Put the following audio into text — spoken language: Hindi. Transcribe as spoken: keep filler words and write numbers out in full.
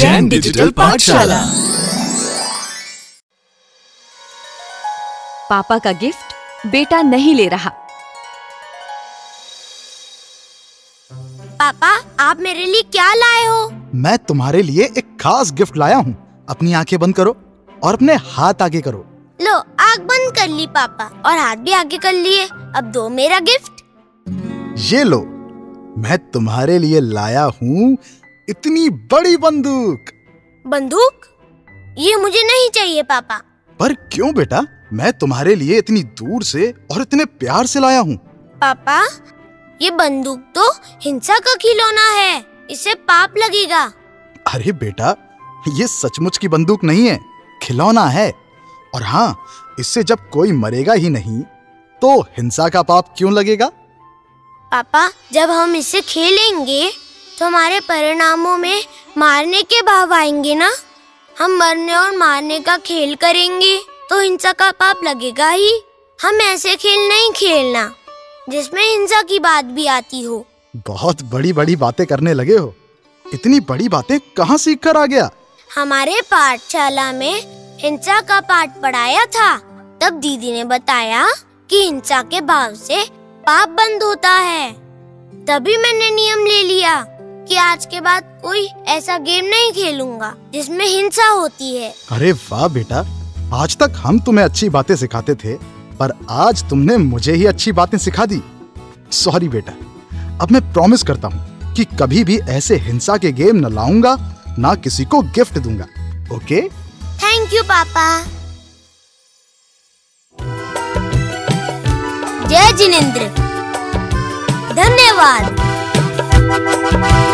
जैन डिजिटल पाठशाला। पापा का गिफ्ट बेटा नहीं ले रहा। पापा, आप मेरे लिए क्या लाए हो? मैं तुम्हारे लिए एक खास गिफ्ट लाया हूँ। अपनी आंखें बंद करो और अपने हाथ आगे करो। लो, आँख बंद कर ली पापा और हाथ भी आगे कर लिए। अब दो मेरा गिफ्ट। ये लो, मैं तुम्हारे लिए लाया हूँ इतनी बड़ी बंदूक। बंदूक? ये मुझे नहीं चाहिए पापा। पर क्यों बेटा? मैं तुम्हारे लिए इतनी दूर से और इतने प्यार से लाया हूँ। पापा, ये बंदूक तो हिंसा का खिलौना है, इसे पाप लगेगा। अरे बेटा, ये सचमुच की बंदूक नहीं है, खिलौना है। और हाँ, इससे जब कोई मरेगा ही नहीं तो हिंसा का पाप क्यों लगेगा? पापा, जब हम इसे खेलेंगे तो हमारे परिणामों में मारने के भाव आएंगे ना। हम मरने और मारने का खेल करेंगे तो हिंसा का पाप लगेगा ही। हम ऐसे खेल नहीं खेलना जिसमें हिंसा की बात भी आती हो। बहुत बड़ी बड़ी बातें करने लगे हो। इतनी बड़ी बातें कहाँ सीख कर आ गया? हमारे पाठशाला में हिंसा का पाठ पढ़ाया था, तब दीदी ने बताया कि हिंसा के भाव से पाप बंद होता है। तभी मैंने नियम ले लिया कि आज के बाद कोई ऐसा गेम नहीं खेलूंगा जिसमें हिंसा होती है। अरे वाह बेटा, आज तक हम तुम्हें अच्छी बातें सिखाते थे, पर आज तुमने मुझे ही अच्छी बातें सिखा दी। सॉरी बेटा, अब मैं प्रॉमिस करता हूँ कि कभी भी ऐसे हिंसा के गेम न लाऊंगा, ना किसी को गिफ्ट दूंगा। ओके? थैंक यू पापा। जय जिनेंद्र। धन्यवाद।